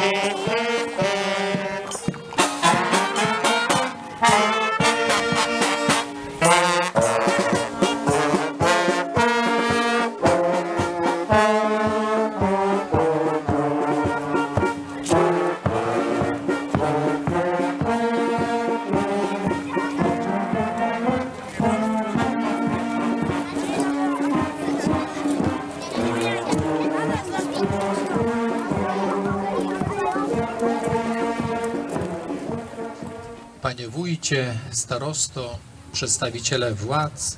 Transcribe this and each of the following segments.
Panie wójcie, starosto, przedstawiciele władz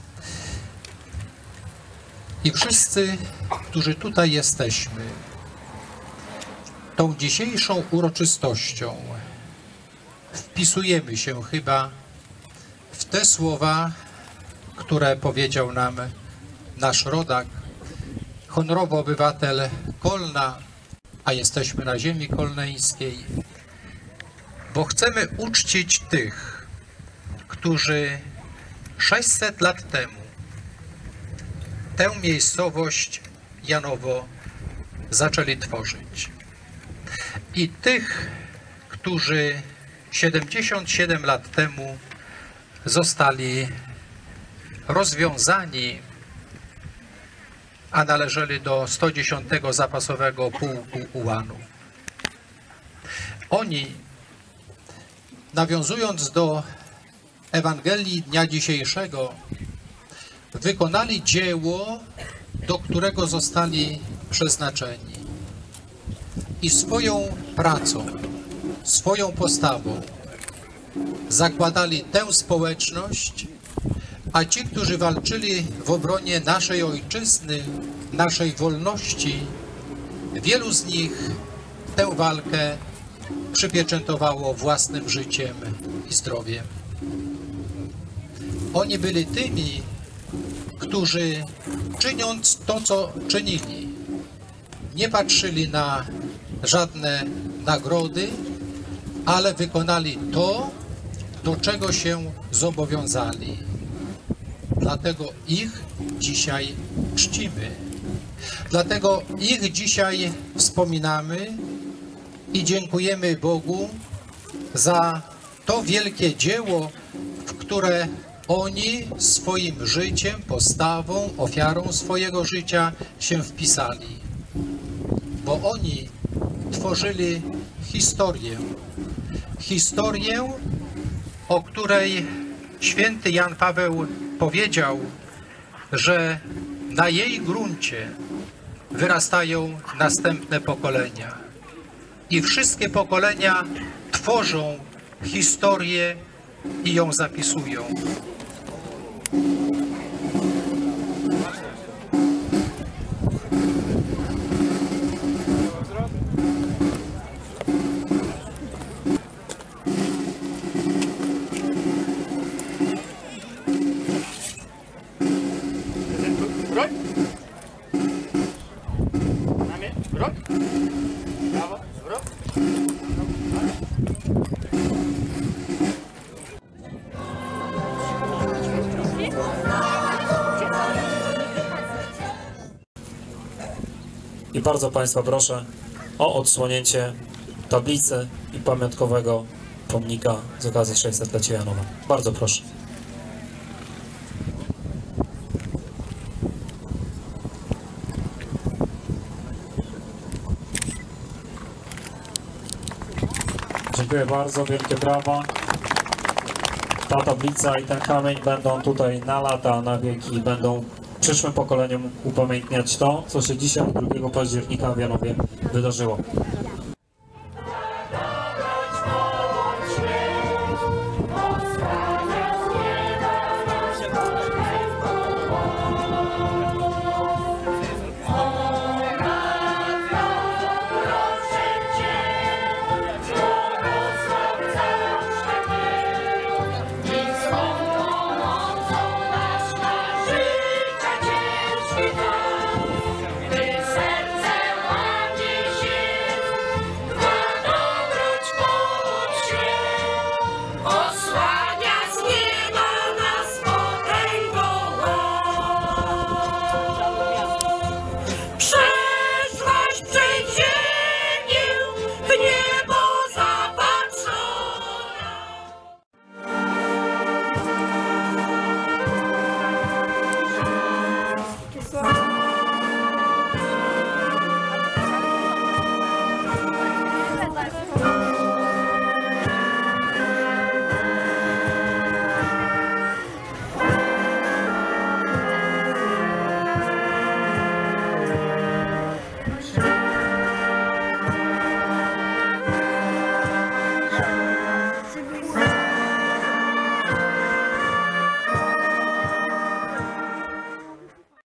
i wszyscy, którzy tutaj jesteśmy, tą dzisiejszą uroczystością wpisujemy się chyba w te słowa, które powiedział nam nasz rodak, honorowy obywatel Kolna, a jesteśmy na ziemi kolneńskiej, bo chcemy uczcić tych, którzy 600 lat temu tę miejscowość Janowo zaczęli tworzyć. I tych, którzy 77 lat temu zostali rozwiązani, a należeli do 110 Zapasowego Pułku Ułanów. Oni, nawiązując do Ewangelii dnia dzisiejszego, wykonali dzieło, do którego zostali przeznaczeni. I swoją pracą, swoją postawą zakładali tę społeczność, a ci, którzy walczyli w obronie naszej ojczyzny, naszej wolności, wielu z nich tę walkę przypieczętowało własnym życiem i zdrowiem. Oni byli tymi, którzy czyniąc to, co czynili, nie patrzyli na żadne nagrody, ale wykonali to, do czego się zobowiązali. Dlatego ich dzisiaj czcimy. Dlatego ich dzisiaj wspominamy i dziękujemy Bogu za to wielkie dzieło, w które oni swoim życiem, postawą, ofiarą swojego życia się wpisali. Bo oni tworzyli historię. Historię, o której święty Jan Paweł powiedział, że na jej gruncie wyrastają następne pokolenia. I wszystkie pokolenia tworzą historię i ją zapisują. I bardzo Państwa proszę o odsłonięcie tablicy i pamiątkowego pomnika z okazji 600-lecia Janowa. Bardzo proszę. Dziękuję bardzo, wielkie brawa. Ta tablica i ten kamień będą tutaj na lata, na wieki, będą przyszłym pokoleniom upamiętniać to, co się dzisiaj 2 października w Janowie wydarzyło.